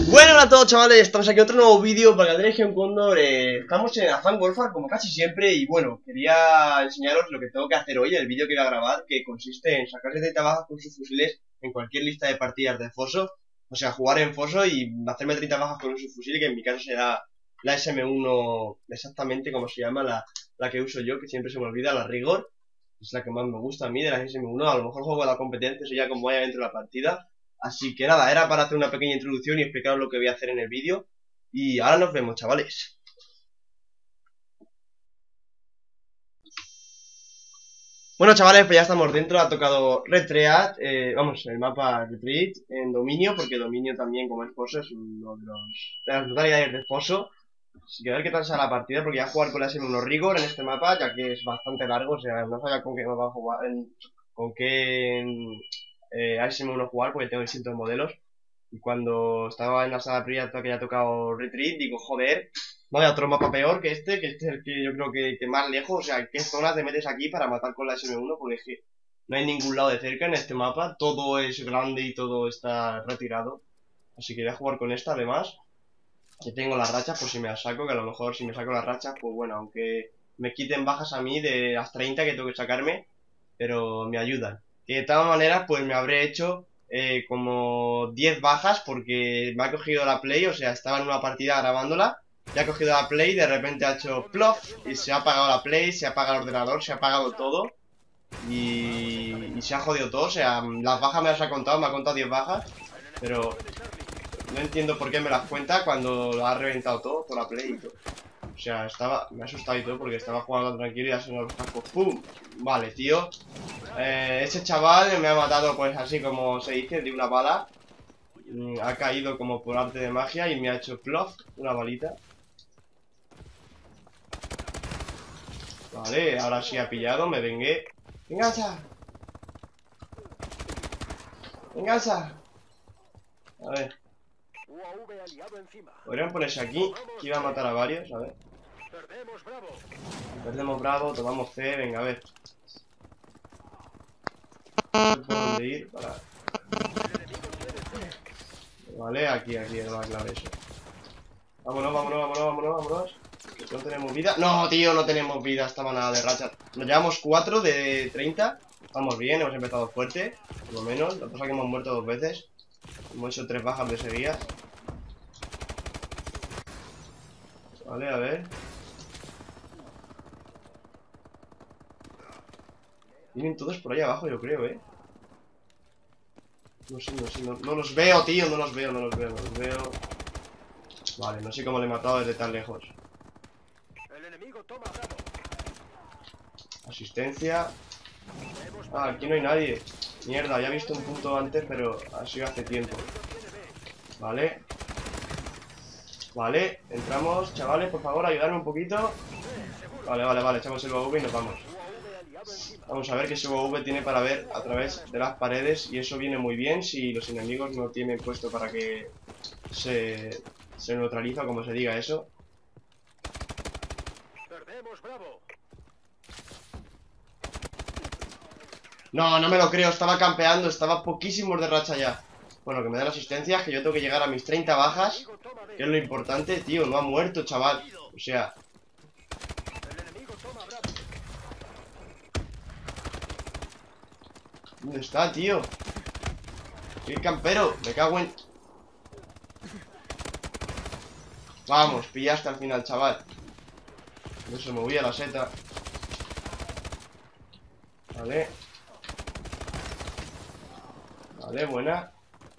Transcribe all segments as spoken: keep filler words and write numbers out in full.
Bueno, hola a todos, chavales, estamos aquí en otro nuevo vídeo para el Legion Condor. eh, Estamos en Advanced Warfare como casi siempre. Y bueno, quería enseñaros lo que tengo que hacer hoy, el vídeo que iba a grabar, que consiste en sacar treinta bajas con sus fusiles en cualquier lista de partidas de Foso. O sea, jugar en Foso y hacerme treinta bajas con un subfusil, que en mi caso será la S M uno, exactamente como se llama, la, la que uso yo, que siempre se me olvida, la Rigor. Es la que más me gusta a mí de las S M uno. A lo mejor juego a la competencia, eso ya como vaya dentro de la partida. Así que nada, era para hacer una pequeña introducción y explicaros lo que voy a hacer en el vídeo. Y ahora nos vemos, chavales. Bueno, chavales, pues ya estamos dentro. Ha tocado Retreat, eh, vamos, el mapa Retreat en dominio, porque dominio también, como es Foso, es uno de, los, de las modalidades de Foso. Así que a ver qué tal sale la partida, porque voy a jugar con la S M uno Rigor en este mapa, ya que es bastante largo. O sea, no sabía con qué me va a jugar, en, con qué eh, A S M uno jugar, porque tengo distintos modelos. Y cuando estaba en la sala previa que haya tocado Retreat, digo, joder, no hay otro mapa peor que este, que este es el que yo creo que, que más lejos. O sea, ¿qué zonas te metes aquí para matar con la S M uno? Porque es que no hay ningún lado de cerca en este mapa, todo es grande y todo está retirado. Así que voy a jugar con esta además. Que tengo las rachas por si me las saco, que a lo mejor si me saco las rachas, pues bueno, aunque me quiten bajas a mí de las treinta que tengo que sacarme, pero me ayudan. Que de todas maneras, pues me habré hecho eh, como diez bajas porque me ha cogido la Play. O sea, estaba en una partida grabándola, ya ha cogido la Play, de repente ha hecho plof y se ha apagado la Play, se ha apagado el ordenador, se ha apagado todo y, y se ha jodido todo. O sea, las bajas me las ha contado, me ha contado diez bajas, pero no entiendo por qué me las cuenta cuando ha reventado todo, toda la Play y todo. O sea, estaba, me ha asustado y todo porque estaba jugando tranquilo y ya sonó los cascos. ¡Pum! Vale, tío. Eh, ese chaval me ha matado, pues así como se dice, de una bala. Mm, ha caído como por arte de magia y me ha hecho plof, una balita. Vale, ahora sí ha pillado, me vengué. ¡Venganza! ¡Venganza! A ver. Podrían ponerse aquí, que iba a matar a varios, a ver. Perdemos Bravo, tomamos C, venga, a ver. No sé por dónde ir para... Vale, aquí, aquí, no va a clavar eso. Vámonos, vámonos, vámonos, vámonos, vámonos. No tenemos vida. No, tío, no tenemos vida, estaba nada de racha. Nos llevamos cuatro de treinta. Vamos bien, hemos empezado fuerte, por lo menos. Lo que pasa es que hemos muerto dos veces. Hemos hecho tres bajas de seguida. Vale, a ver. Vienen todos por ahí abajo, yo creo, eh. No sé, no sé, no, no los veo, tío, no los veo, no los veo, no los veo. Vale, no sé cómo le he matado desde tan lejos. Asistencia. Ah, aquí no hay nadie. Mierda, ya he visto un punto antes, pero ha sido hace tiempo. Vale. Vale, entramos, chavales, por favor, ayudarme un poquito. Vale, vale, vale, echamos el U A V y nos vamos. Vamos a ver qué ese U A V tiene para ver a través de las paredes. Y eso viene muy bien si los enemigos no tienen puesto para que se, se neutraliza, como se diga eso. No, no me lo creo, estaba campeando, estaba poquísimos de racha ya. Bueno, que me den asistencias, que yo tengo que llegar a mis treinta bajas, que es lo importante. Tío, no ha muerto, chaval. O sea... ¿Dónde está, tío? ¡Qué campero! Me cago en... Vamos, pillaste al final, chaval. No se movía la seta. Vale. Vale, buena.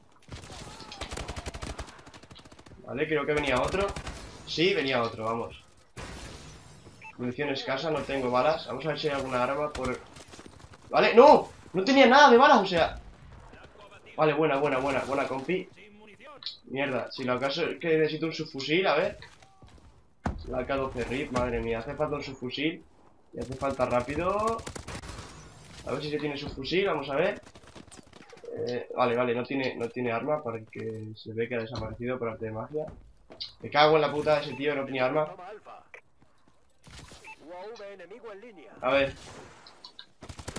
Vale, creo que venía otro. Sí, venía otro, vamos. Munición escasa, no tengo balas. Vamos a ver si hay alguna arma por... Vale, ¡no! No tenía nada de balas, o sea... Vale, buena, buena, buena, buena, compi. Mierda, si lo acaso es que necesito un subfusil, a ver. La K doce R I P, madre mía, hace falta un subfusil. Y hace falta rápido. A ver si se tiene subfusil, vamos a ver. Eh, vale, vale, no tiene, no tiene arma porque se ve que ha desaparecido por arte de magia. Me cago en la puta de ese tío, no tenía arma. A ver.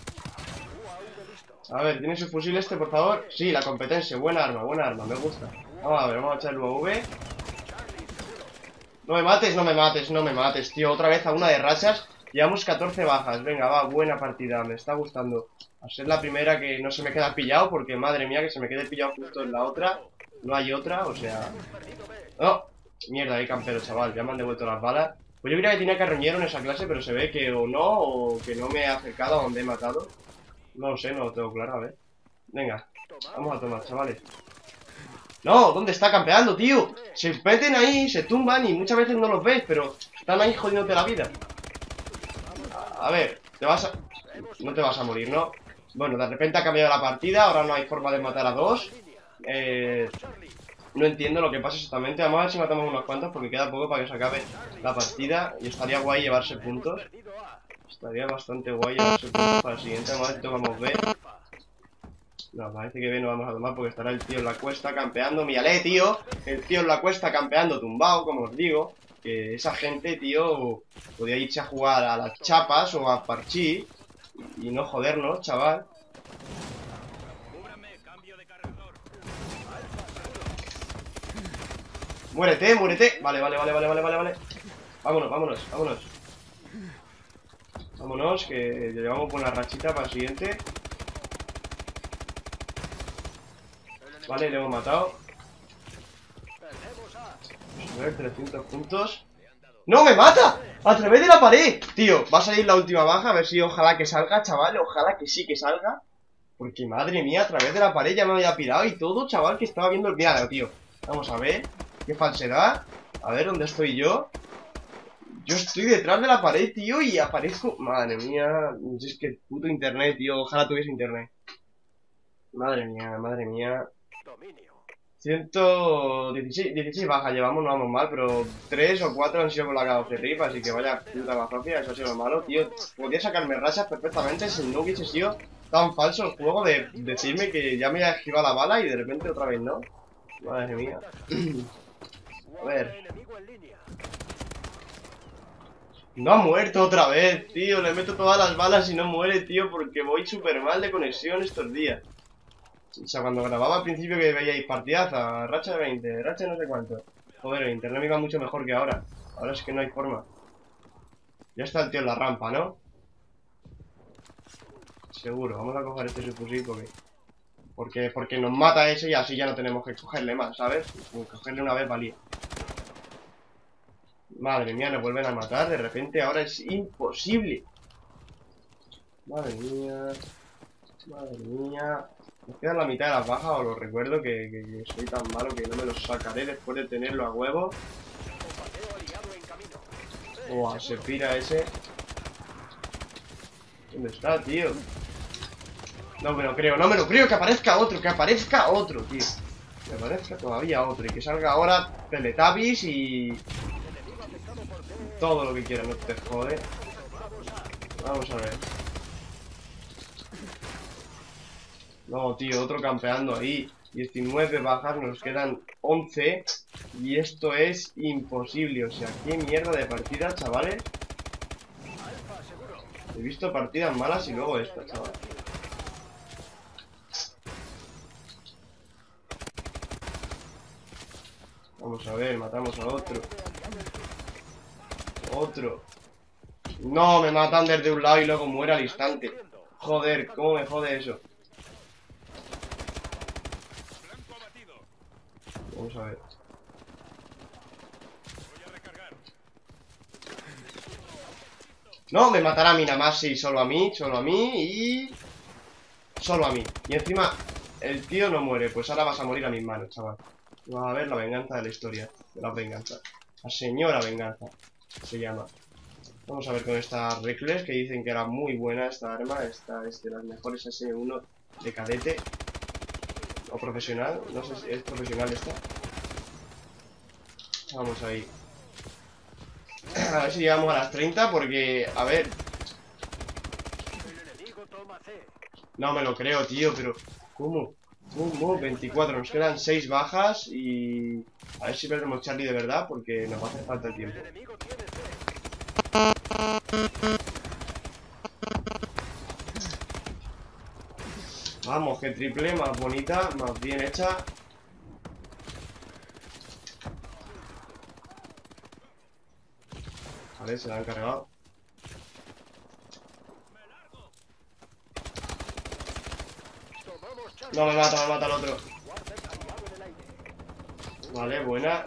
A ver, ¿tiene su fusil este, por favor? Sí, la competencia, buena arma, buena arma, me gusta. Vamos a ver, vamos a echar el U V. No me mates, no me mates, no me mates, tío. Otra vez a una de rachas. Llevamos catorce bajas. Venga, va, buena partida. Me está gustando. A ser la primera que no se me queda pillado. Porque madre mía, que se me quede pillado justo en la otra. No hay otra, o sea... ¡Oh! Mierda, hay campero, chaval. Ya me han devuelto las balas. Pues yo creía que tenía carroñero en esa clase, pero se ve que o no, o que no me he acercado a donde he matado. No lo sé, no lo tengo claro, a ver. Venga, vamos a tomar, chavales. No, ¿dónde está campeando, tío? Se meten ahí, se tumban y muchas veces no los ves, pero están ahí jodiéndote la vida. A, a ver, te vas a... No te vas a morir, ¿no? Bueno, de repente ha cambiado la partida, ahora no hay forma de matar a dos. Eh... No entiendo lo que pasa exactamente. Vamos a ver si matamos unos cuantos porque queda poco para que se acabe la partida. Y estaría guay llevarse puntos. Estaría bastante guay llevarse puntos para el siguiente. Vamos a ver si tomamos B. No, parece que B no vamos a tomar porque estará el tío en la cuesta campeando. Mírale, tío. El tío en la cuesta campeando tumbado, como os digo. Que esa gente, tío, podía irse a jugar a las chapas o a parchí y no jodernos, chaval. Muérete, muérete. Vale, vale, vale, vale, vale, vale, vale. Vámonos, vámonos, vámonos. Vámonos, que llevamos buena rachita para el siguiente. Vale, le hemos matado. A ver, trescientos puntos. ¡No, me mata! ¡A través de la pared! Tío, va a salir la última baja. A ver si ojalá que salga, chaval. Ojalá que sí que salga. Porque, madre mía, a través de la pared ya me había pirado y todo, chaval, que estaba viendo el... Míralo, tío. Vamos a ver. Qué falsedad. A ver, ¿dónde estoy yo? Yo estoy detrás de la pared, tío, y aparezco... Madre mía. Es que puto internet, tío. Ojalá tuviese internet. Madre mía, madre mía. ciento dieciséis, dieciséis bajas llevamos, no vamos mal, pero tres o cuatro han sido con la K doce R I P, así que vaya puta bazofia, eso ha sido lo malo, tío. Podía sacarme rachas perfectamente si no hubiese sido tan falso el juego de decirme que ya me había esquivado la bala y de repente otra vez no. Madre mía. A ver. No ha muerto otra vez, tío. Le meto todas las balas y no muere, tío, porque voy súper mal de conexión estos días. O sea, cuando grababa al principio que veíais partidaza, racha de veinte, racha de no sé cuánto. Joder, el internet me iba mucho mejor que ahora. Ahora es que no hay forma. Ya está el tío en la rampa, ¿no? Seguro, vamos a coger este subfusil porque... Porque, porque nos mata ese y así ya no tenemos que cogerle más, ¿sabes? Cogerle una vez valía. Madre mía, nos vuelven a matar. De repente ahora es imposible. Madre mía. Madre mía. Nos queda la mitad de las bajas, os lo recuerdo que, que, que soy tan malo que no me los sacaré después de tenerlo a huevo. Buah, se pira ese. ¿Dónde está, tío? No me lo creo, no me lo creo, que aparezca otro, que aparezca otro, tío. Que aparezca todavía otro y que salga ahora Teletubbies y... todo lo que quiera, no te jode. Vamos a ver. No, tío, otro campeando ahí. diecinueve bajas, nos quedan once. Y esto es imposible. O sea, qué mierda de partida, chavales. He visto partidas malas y luego esta, chaval. Vamos a ver, matamos a otro. Otro. No, me matan desde un lado y luego muere al instante. Joder, cómo me jode eso. Vamos a ver. No, me matará a mí nada más, sí, solo a mí, solo a mí y... Solo a mí. Y encima, el tío no muere, pues ahora vas a morir a mis manos, chaval. Vamos a ver la venganza de la historia. De la venganza. La señora venganza se llama. Vamos a ver con esta Reckless, que dicen que era muy buena esta arma. Esta es de las mejores ese uno de cadete. O profesional, no sé si es profesional esta. Vamos ahí. A ver si llegamos a las treinta porque, a ver. No me lo creo, tío, pero ¿cómo? ¿Cómo? veinticuatro, nos quedan seis bajas y... A ver si perdemos Charlie de verdad porque nos va a hacer falta el tiempo. Vamos, que triple, más bonita, más bien hecha. Vale, se la han cargado. No, me mata, me mata el otro. Vale, buena.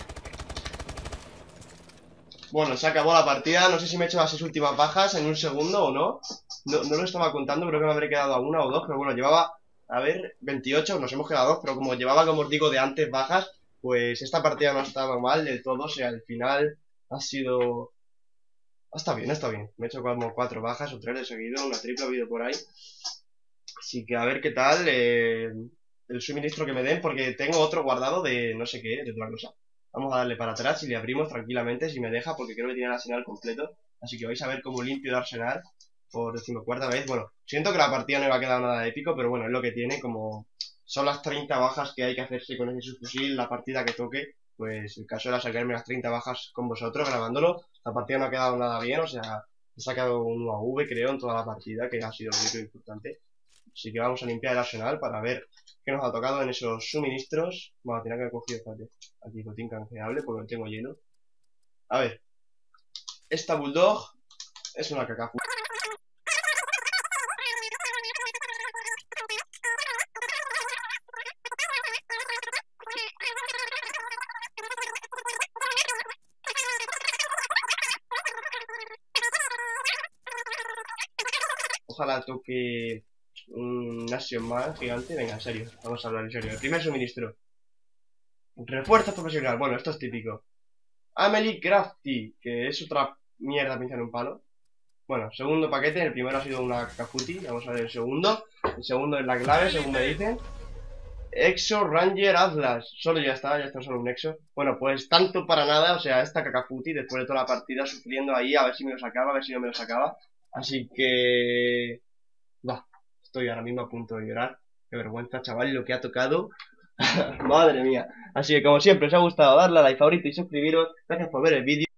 Bueno, se acabó la partida. No sé si me he hecho las seis últimas bajas en un segundo o no. No, no lo estaba contando, creo que me habré quedado a una o dos. Pero bueno, llevaba, a ver, veintiocho. Nos hemos quedado dos, pero como llevaba, como os digo, de antes bajas, pues esta partida no estaba mal del todo. O sea, al final ha sido... Está bien, está bien. Me he hecho como cuatro bajas o tres de seguido. Una triple ha habido por ahí. Así que a ver qué tal eh, el suministro que me den, porque tengo otro guardado de no sé qué, de otra cosa. Vamos a darle para atrás y le abrimos tranquilamente si me deja, porque creo que tiene el arsenal completo. Así que vais a ver cómo limpio el arsenal por decimocuarta vez. Bueno, siento que la partida no me ha quedado nada épico, pero bueno, es lo que tiene. Como son las treinta bajas que hay que hacerse con ese subfusil, la partida que toque, pues el caso era sacarme las treinta bajas con vosotros grabándolo. La partida no ha quedado nada bien, o sea, he sacado un U A V creo en toda la partida, que ha sido lo único importante. Así que vamos a limpiar el arsenal para ver qué nos ha tocado en esos suministros. Vamos a tener que haber cogido, espérate, aquí botín canjeable porque lo tengo lleno. A ver, esta Bulldog es una caca. Ojalá toque un Nation Man gigante. Venga, en serio, vamos a hablar en serio. El primer suministro. Refuerzo profesional. Bueno, esto es típico. Amelie Crafty, que es otra mierda pincha en un palo. Bueno, segundo paquete. El primero ha sido una Cafuti. Vamos a ver el segundo. El segundo es la clave, según me dicen. Exo Ranger Atlas. Solo ya está, ya está solo un Exo. Bueno, pues tanto para nada. O sea, esta Cacafuti, después de toda la partida sufriendo ahí, a ver si me lo sacaba, a ver si no me lo sacaba. Así que... Va, estoy ahora mismo a punto de llorar. Qué vergüenza, chaval, lo que ha tocado. Madre mía. Así que como siempre, os ha gustado darle a like, favorito y suscribiros. Gracias por ver el vídeo.